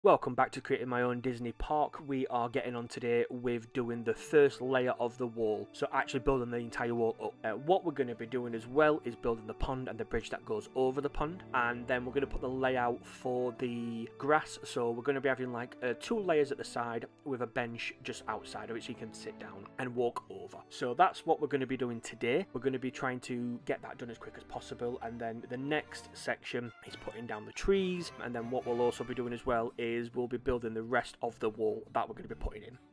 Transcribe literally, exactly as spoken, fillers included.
Welcome back to Creating My Own Disney Park. We are getting on today with doing the first layer of the wall, so actually building the entire wall up. Uh, what we're going to be doing as well is building the pond and the bridge that goes over the pond, and then we're going to put the layout for the grass. So we're going to be having like uh, two layers at the side with a bench just outside of it so you can sit down and walk over. So that's what we're going to be doing today. We're going to be trying to get that done as quick as possible, and then the next section is putting down the trees, and then what we'll also be doing as well is is we'll be building the rest of the wall that we're going to be putting in.